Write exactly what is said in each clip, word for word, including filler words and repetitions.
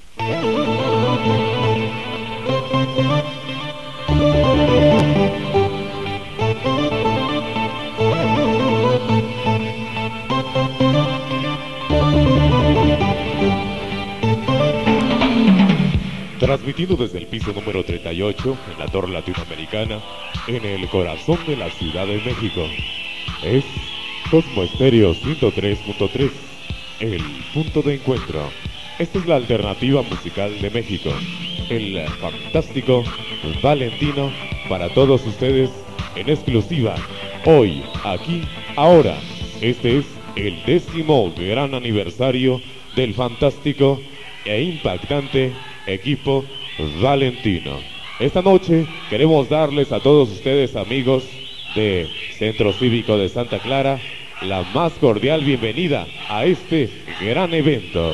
Transmitiendo desde el piso número treinta y ocho, en la Torre Latinoamericana, en el corazón de la Ciudad de México. Es Cosmo Estéreo ciento tres punto tres, el punto de encuentro. Esta es la alternativa musical de México. El fantástico Valentino para todos ustedes en exclusiva. Hoy, aquí, ahora. Este es el décimo gran aniversario del fantástico e impactante equipo Valentino. Esta noche queremos darles a todos ustedes, amigos de Centro Cívico de Santa Clara, la más cordial bienvenida a este gran evento.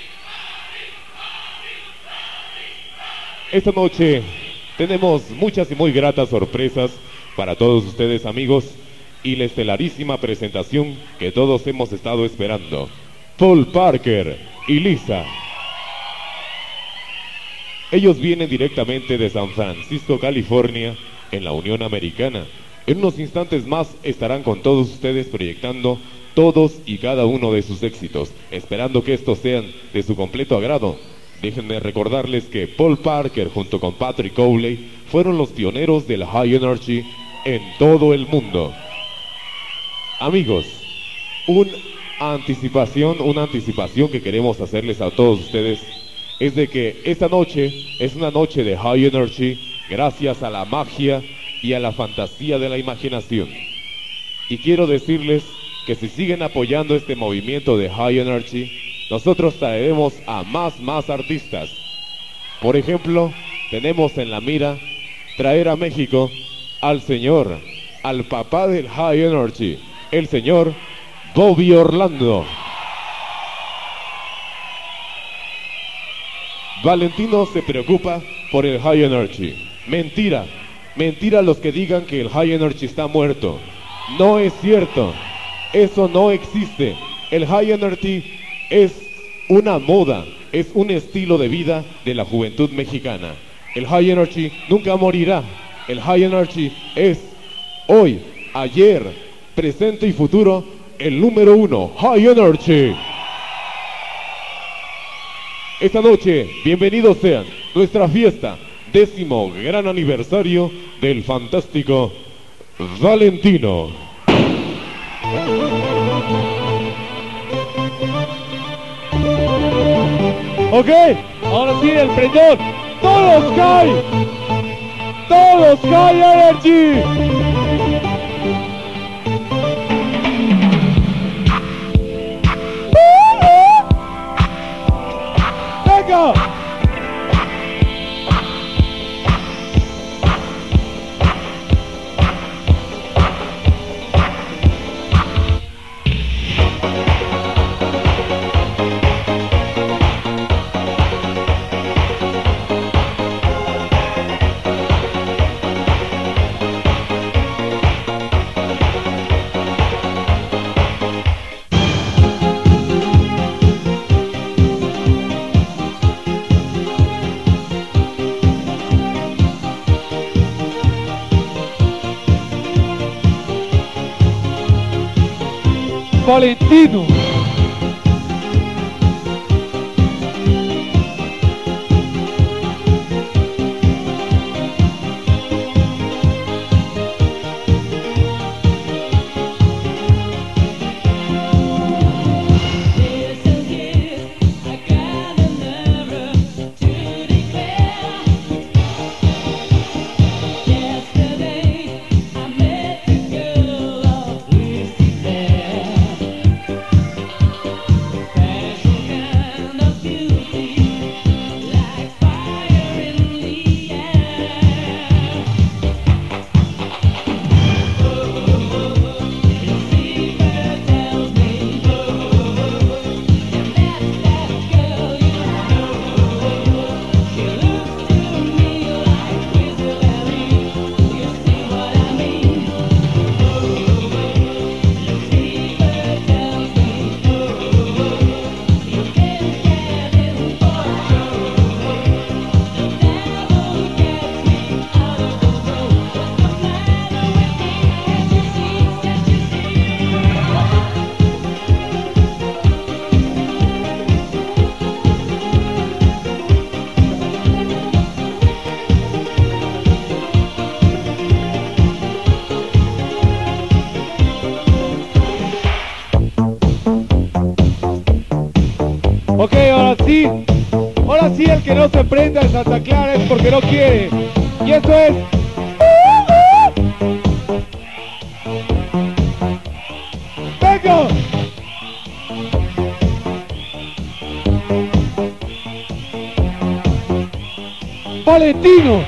Esta noche tenemos muchas y muy gratas sorpresas para todos ustedes, amigos, y la estelarísima presentación que todos hemos estado esperando. Paul Parker y Lisa. Ellos vienen directamente de San Francisco, California, en la Unión Americana. En unos instantes más estarán con todos ustedes proyectando todos y cada uno de sus éxitos, esperando que estos sean de su completo agrado. Déjenme recordarles que Paul Parker junto con Patrick Cowley fueron los pioneros del High Energy en todo el mundo. Amigos, una anticipación, una anticipación que queremos hacerles a todos ustedes es de que esta noche es una noche de High Energy gracias a la magia y a la fantasía de la imaginación. Y quiero decirles que si siguen apoyando este movimiento de High Energy, nosotros traeremos a más, más artistas. Por ejemplo, tenemos en la mira traer a México al señor, al papá del High Energy, el señor Bobby Orlando. Valentino se preocupa por el High Energy. Mentira, mentira los que digan que el High Energy está muerto. No es cierto, eso no existe. El High Energy es una moda, es un estilo de vida de la juventud mexicana. El High Energy nunca morirá. El High Energy es hoy, ayer, presente y futuro, el número uno, High Energy. Esta noche, bienvenidos sean, nuestra fiesta, décimo gran aniversario del fantástico Valentino. Ok, ahora sí el prendón. Todos caen. Todos caen Energy. Venga. Valentino. ahora sí. Ahora sí, el que no se prenda en Santa Clara es porque no quiere. Y eso es... ¡Venga! Valentino.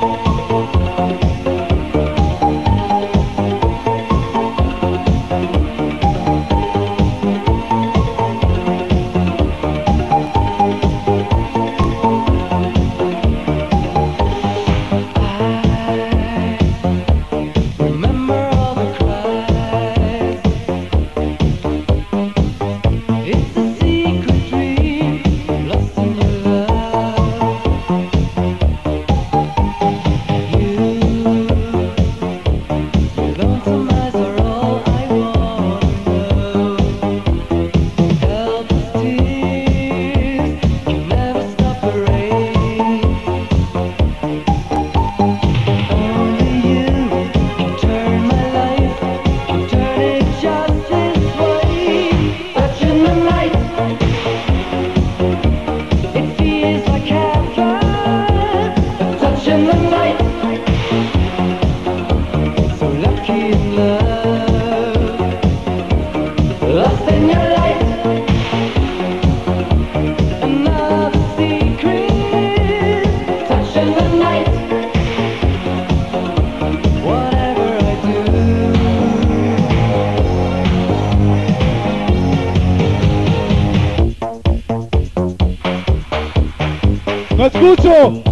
¡No escucho!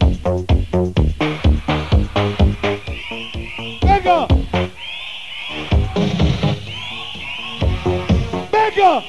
¡Venga! ¡Venga!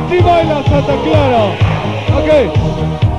Así baila Santa Clara. Ok.